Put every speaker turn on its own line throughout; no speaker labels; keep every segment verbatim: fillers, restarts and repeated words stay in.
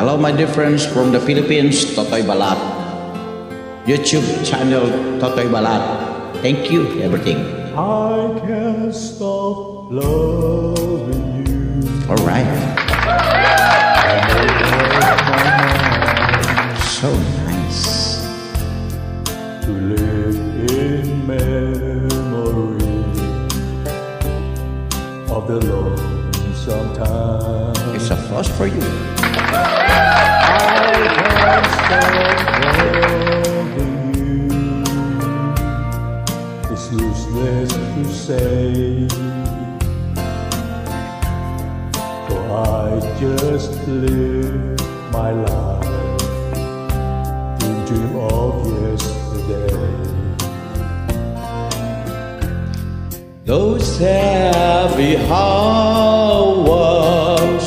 Hello my dear friends from the Philippines, Totoy Balat. YouTube channel Totoy Balat. Thank you, everything.
I can't stop loving you.
Alright. So nice.
To live in memory of the lonesome time.
It's a first for you.
I can't stop loving you. It's useless to say, for I just live my life in dream of yesterday.
Those happy hours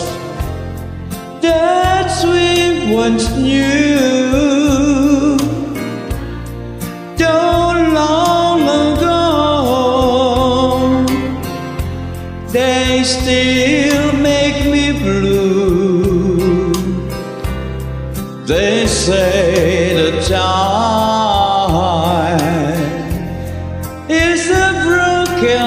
that we once knew, don't long ago, they still make me blue. They say the time is a broken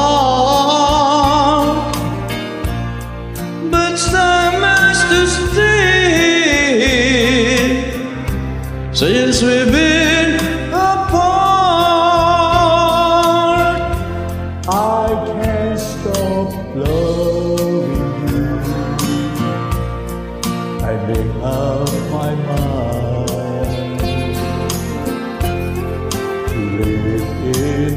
heart, but time has to stay since we've been apart.
I can't stop loving you. I make up my mind to live in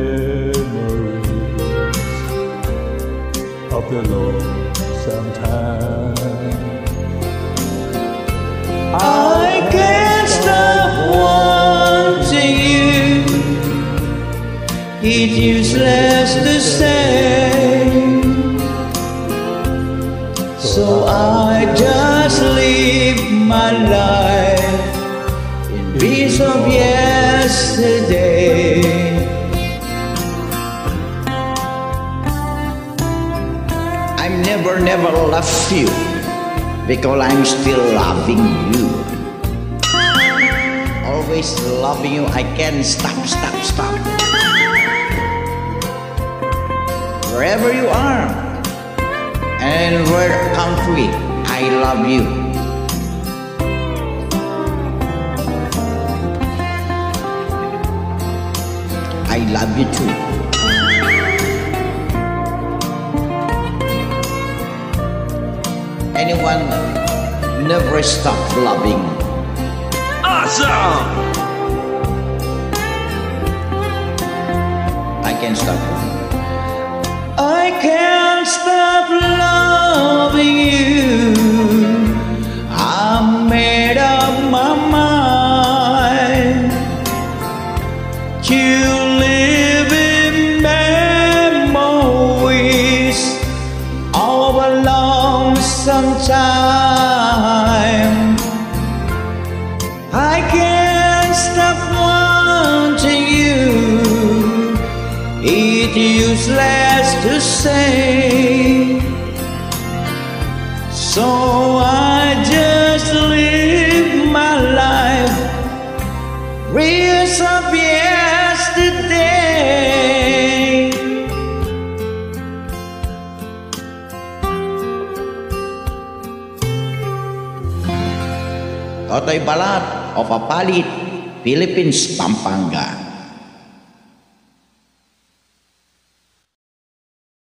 memories of the lonesome time.
I can't stop wanting you. It's useless to say, so I just live my life in peace of yesterday. I'm never, never left you, because I'm still loving you. Always loving you, I can't stop, stop, stop. Wherever you are, and where country, I love you. I love you too. Anyone never stop loving.
Awesome!
I can't stop. I can't stop loving you. I made up my mind to live in memories of a lonesome time. I can't stop wanting you. It's useless to say, so I just live my life, reels of yesterday. Totoy Balat of Apalit, Philippines, Pampanga.